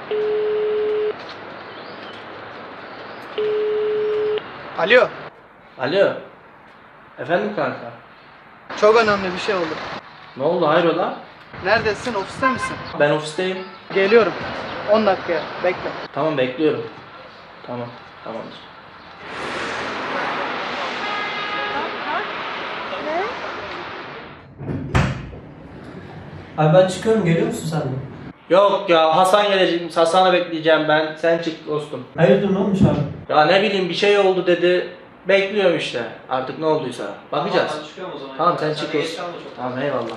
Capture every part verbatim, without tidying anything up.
Alo. Alo. Efendim kanka. Çok önemli bir şey oldu. Ne oldu hayrola? Neredesin? Ofiste misin? Ben ofisteyim. Geliyorum. on dakikaya. Bekle. Tamam bekliyorum. Tamam. Tamamdır. Abi ben çıkıyorum, geliyor musun sen de? Yok ya Hasan gelecek. Hasan'ı bekleyeceğim ben. Sen çık dostum. Hayırdır, ne olmuş abi? Ya ne bileyim bir şey oldu dedi. Bekliyorum işte. Artık ne olduysa. Bakacağız. Tamam, ben çıkıyorum o zaman. Tamam sen Sen çık geç dostum. kalma çok. Tamam eyvallah.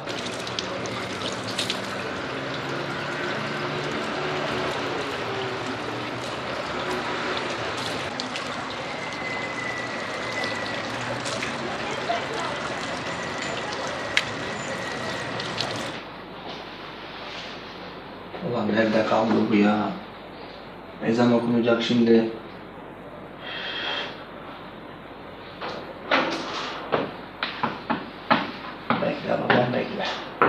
Ulan nerede kaldı bu ya? Ezan okunacak şimdi. Bekle babam bekle.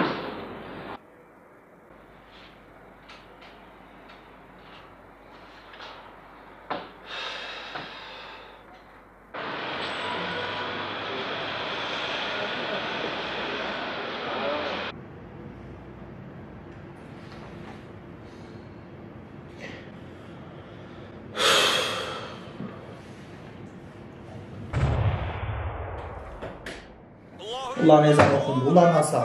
Ulan ezan okundu, ulan Hasan.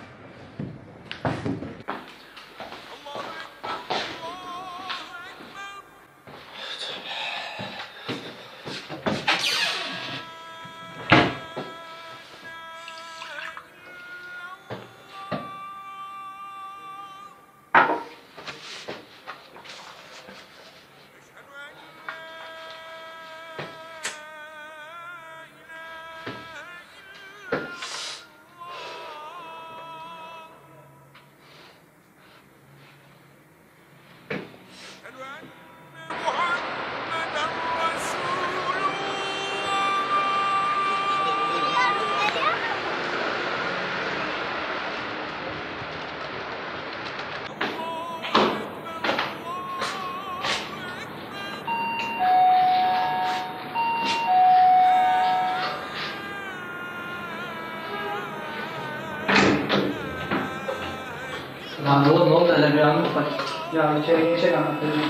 Lan oğlum ne oldu hele bir anlat bak. Ya içeri geçecek anlatacağım.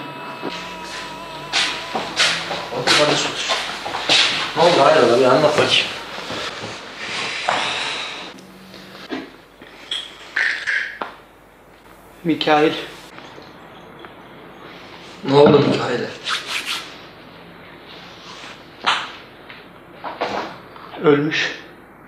Otur kardeş otur. Ne oldu hayrola bir anlat bakayım. Mikail. Ne oldu Mikail'e? Ölmüş.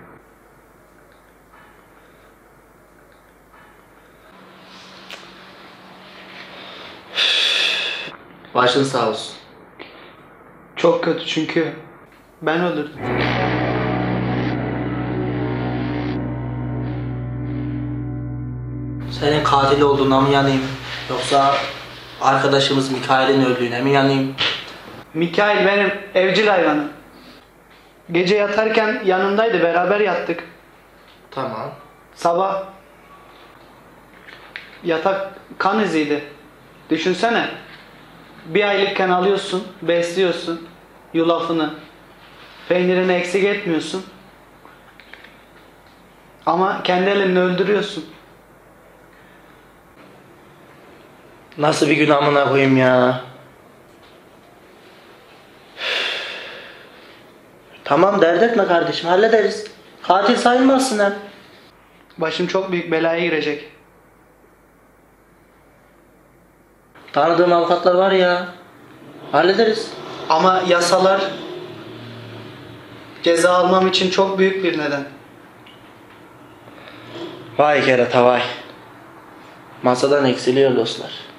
Başın sağ olsun. Çok kötü çünkü ben öldürdüm. Senin katil olduğuna mı yanayım? Yoksa arkadaşımız Mikail'in öldüğüne mi yanayım? Mikail benim evcil hayvanım. Gece yatarken yanımdaydı, beraber yattık. Tamam. Sabah yatak kan iziydi. Düşünsene. Bir aylıkken alıyorsun, besliyorsun yulafını. Peynirini eksik etmiyorsun. Ama kendi elinle öldürüyorsun. Nasıl bir gün amına koyayım ya? Tamam dert etme kardeşim hallederiz. Katil sayılmazsın hem. Başım çok büyük belaya girecek. Tanıdığım avukatlar var ya. Hallederiz. Ama yasalar ceza almam için çok büyük bir neden. Vay kerata vay. Masadan eksiliyor dostlar.